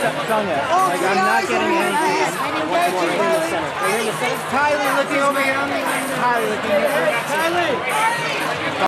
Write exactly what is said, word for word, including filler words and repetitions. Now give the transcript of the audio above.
tongue at. Like, I'm not getting anything. I want more right in the center. Right in the center. Kylie looking over here on the window. Kylie looking over here. Kylie!